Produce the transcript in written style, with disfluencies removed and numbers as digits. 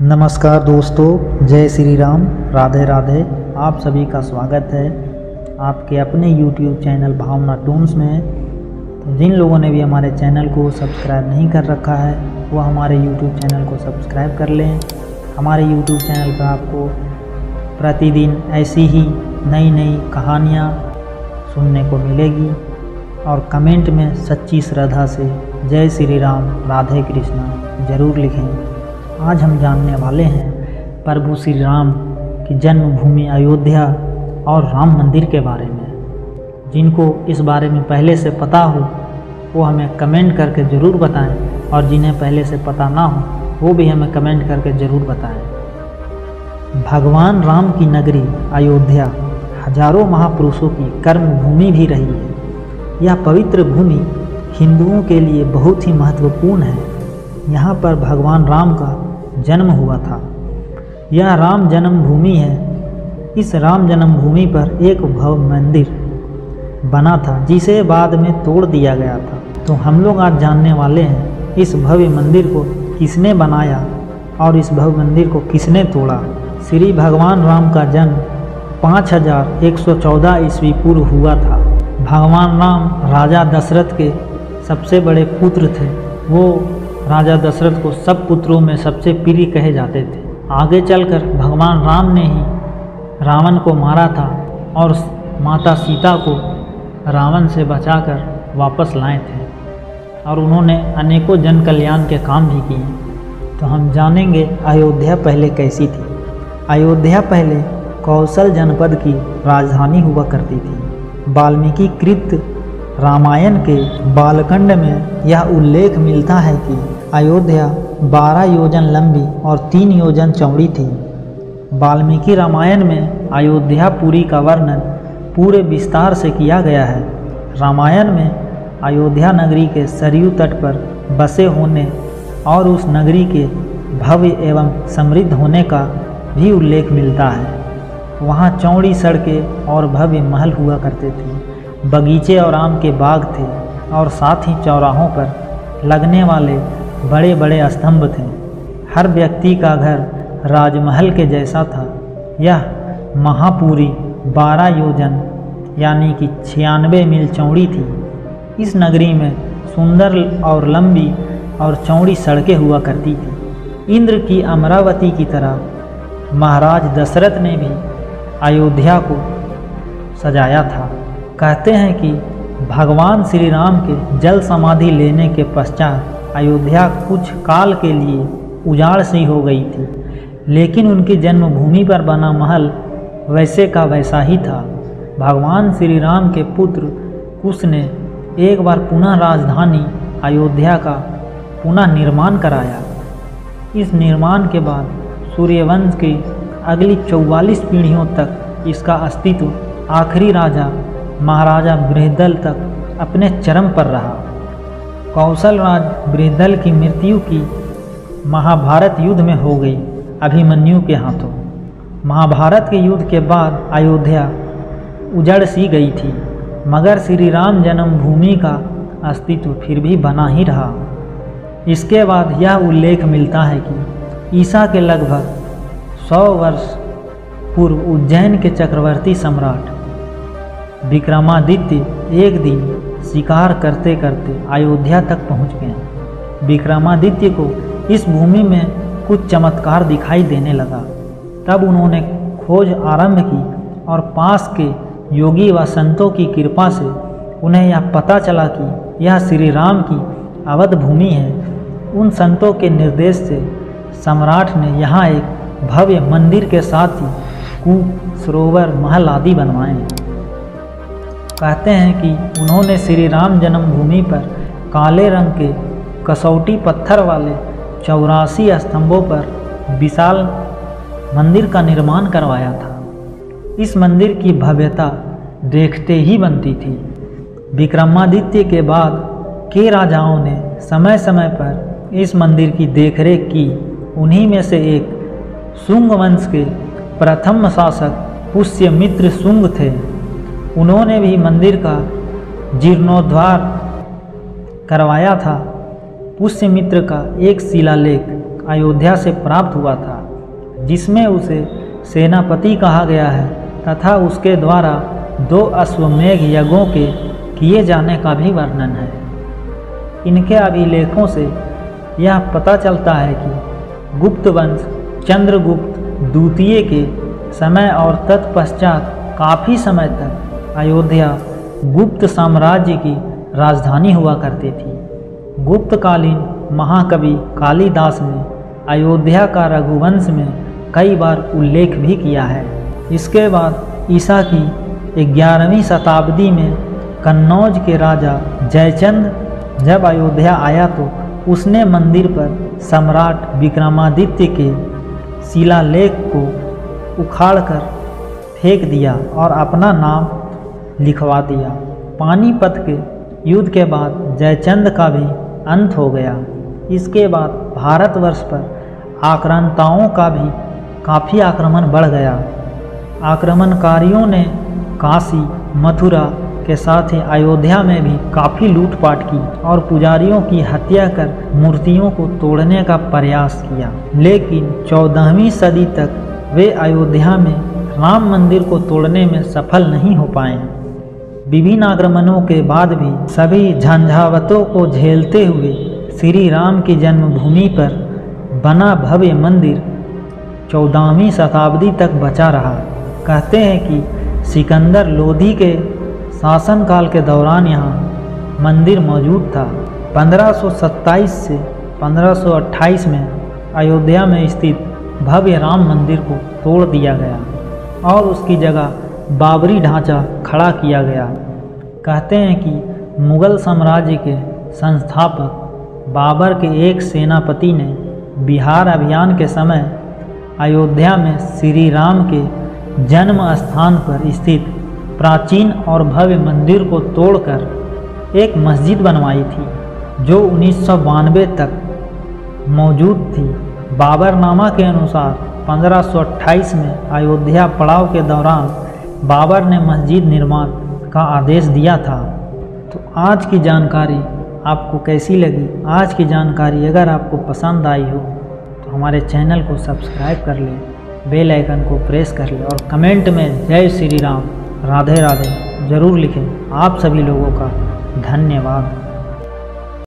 नमस्कार दोस्तों, जय श्री राम, राधे राधे। आप सभी का स्वागत है आपके अपने YouTube चैनल भावना टून्स में। तो जिन लोगों ने भी हमारे चैनल को सब्सक्राइब नहीं कर रखा है वो हमारे YouTube चैनल को सब्सक्राइब कर लें। हमारे YouTube चैनल पर आपको प्रतिदिन ऐसी ही नई नई कहानियाँ सुनने को मिलेगी और कमेंट में सच्ची श्रद्धा से जय श्री राम, राधे कृष्णा ज़रूर लिखें। आज हम जानने वाले हैं प्रभु श्री राम की जन्मभूमि अयोध्या और राम मंदिर के बारे में। जिनको इस बारे में पहले से पता हो वो हमें कमेंट करके ज़रूर बताएं, और जिन्हें पहले से पता ना हो वो भी हमें कमेंट करके ज़रूर बताएं। भगवान राम की नगरी अयोध्या हजारों महापुरुषों की कर्म भूमि भी रही है। यह पवित्र भूमि हिंदुओं के लिए बहुत ही महत्वपूर्ण है। यहाँ पर भगवान राम का जन्म हुआ था। यह राम जन्मभूमि है। इस राम जन्मभूमि पर एक भव्य मंदिर बना था जिसे बाद में तोड़ दिया गया था। तो हम लोग आज जानने वाले हैं इस भव्य मंदिर को किसने बनाया और इस भव्य मंदिर को किसने तोड़ा। श्री भगवान राम का जन्म 5114 ईस्वी पूर्व हुआ था। भगवान राम राजा दशरथ के सबसे बड़े पुत्र थे। वो राजा दशरथ को सब पुत्रों में सबसे प्रिय कहे जाते थे। आगे चलकर भगवान राम ने ही रावण को मारा था और माता सीता को रावण से बचाकर वापस लाए थे, और उन्होंने अनेकों जन कल्याण के काम भी किए। तो हम जानेंगे अयोध्या पहले कैसी थी। अयोध्या पहले कौशल जनपद की राजधानी हुआ करती थी। वाल्मीकि कृत रामायण के बालखंड में यह उल्लेख मिलता है कि अयोध्या 12 योजन लंबी और 3 योजन चौड़ी थी। वाल्मीकि रामायण में अयोध्यापुरी का वर्णन पूरे विस्तार से किया गया है। रामायण में अयोध्या नगरी के सरयू तट पर बसे होने और उस नगरी के भव्य एवं समृद्ध होने का भी उल्लेख मिलता है। वहाँ चौड़ी सड़कें और भव्य महल हुआ करते थे। बगीचे और आम के बाग थे और साथ ही चौराहों पर लगने वाले बड़े बड़े स्तंभ थे। हर व्यक्ति का घर राजमहल के जैसा था। यह महापुरी 12 योजन यानी कि 96 मील चौड़ी थी। इस नगरी में सुंदर और लंबी और चौड़ी सड़कें हुआ करती थी। इंद्र की अमरावती की तरह महाराज दशरथ ने भी अयोध्या को सजाया था। कहते हैं कि भगवान श्री राम के जल समाधि लेने के पश्चात अयोध्या कुछ काल के लिए उजाड़ सी हो गई थी, लेकिन उनकी जन्मभूमि पर बना महल वैसे का वैसा ही था। भगवान श्री राम के पुत्र कुश ने एक बार पुनः राजधानी अयोध्या का पुनः निर्माण कराया। इस निर्माण के बाद सूर्यवंश की अगली 44 पीढ़ियों तक इसका अस्तित्व आखिरी राजा महाराजा बृहदल तक अपने चरम पर रहा। कौशल राज बृहदल की मृत्यु की महाभारत युद्ध में हो गई अभिमन्यु के हाथों। महाभारत के युद्ध के बाद अयोध्या उजड़ सी गई थी, मगर श्री राम जन्मभूमि का अस्तित्व फिर भी बना ही रहा। इसके बाद यह उल्लेख मिलता है कि ईसा के लगभग 100 वर्ष पूर्व उज्जैन के चक्रवर्ती सम्राट विक्रमादित्य एक दिन शिकार करते करते अयोध्या तक पहुंच गए। विक्रमादित्य को इस भूमि में कुछ चमत्कार दिखाई देने लगा। तब उन्होंने खोज आरंभ की और पास के योगी व संतों की कृपा से उन्हें यह पता चला कि यह श्री राम की अवध भूमि है। उन संतों के निर्देश से सम्राट ने यहाँ एक भव्य मंदिर के साथ ही कूप, सरोवर, महल आदि बनवाए। कहते हैं कि उन्होंने श्री राम जन्मभूमि पर काले रंग के कसौटी पत्थर वाले 84 स्तंभों पर विशाल मंदिर का निर्माण करवाया था। इस मंदिर की भव्यता देखते ही बनती थी। विक्रमादित्य के बाद के राजाओं ने समय समय पर इस मंदिर की देखरेख की। उन्हीं में से एक शुंग वंश के प्रथम शासक पुष्यमित्र शुंग थे। उन्होंने भी मंदिर का जीर्णोद्धार करवाया था। पुष्यमित्र का एक शिलालेख अयोध्या से प्राप्त हुआ था। जिसमें उसे सेनापति कहा गया है तथा उसके द्वारा 2 अश्वमेध यज्ञों के किए जाने का भी वर्णन है। इनके अभिलेखों से यह पता चलता है कि गुप्त वंश चंद्रगुप्त द्वितीय के समय और तत्पश्चात काफ़ी समय तक अयोध्या गुप्त साम्राज्य की राजधानी हुआ करती थी। गुप्तकालीन महाकवि कालिदास ने अयोध्या का रघुवंश में कई बार उल्लेख भी किया है। इसके बाद ईसा की 11वीं शताब्दी में कन्नौज के राजा जयचंद जब अयोध्या आया तो उसने मंदिर पर सम्राट विक्रमादित्य के शिलालेख को उखाड़कर फेंक दिया और अपना नाम लिखवा दिया। पानीपत के युद्ध के बाद जयचंद का भी अंत हो गया। इसके बाद भारतवर्ष पर आक्रांताओं का भी काफ़ी आक्रमण बढ़ गया। आक्रमणकारियों ने काशी मथुरा के साथ ही अयोध्या में भी काफ़ी लूटपाट की और पुजारियों की हत्या कर मूर्तियों को तोड़ने का प्रयास किया। लेकिन 14वीं सदी तक वे अयोध्या में राम मंदिर को तोड़ने में सफल नहीं हो पाए। विभिन्न आक्रमणों के बाद भी सभी झंझावतों को झेलते हुए श्री राम की जन्मभूमि पर बना भव्य मंदिर 14वीं शताब्दी तक बचा रहा। कहते हैं कि सिकंदर लोधी के शासनकाल के दौरान यहाँ मंदिर मौजूद था। 1527 से 1528 में अयोध्या में स्थित भव्य राम मंदिर को तोड़ दिया गया और उसकी जगह बाबरी ढांचा खड़ा किया गया। कहते हैं कि मुग़ल साम्राज्य के संस्थापक बाबर के एक सेनापति ने बिहार अभियान के समय अयोध्या में श्री राम के जन्म स्थान पर स्थित प्राचीन और भव्य मंदिर को तोड़कर एक मस्जिद बनवाई थी, जो 1992 तक मौजूद थी। बाबरनामा के अनुसार 1528 में अयोध्या पड़ाव के दौरान बाबर ने मस्जिद निर्माण का आदेश दिया था। तो आज की जानकारी आपको कैसी लगी? आज की जानकारी अगर आपको पसंद आई हो तो हमारे चैनल को सब्सक्राइब कर लें, बेल आइकन को प्रेस कर लें और कमेंट में जय श्री राम राधे राधे ज़रूर लिखें। आप सभी लोगों का धन्यवाद।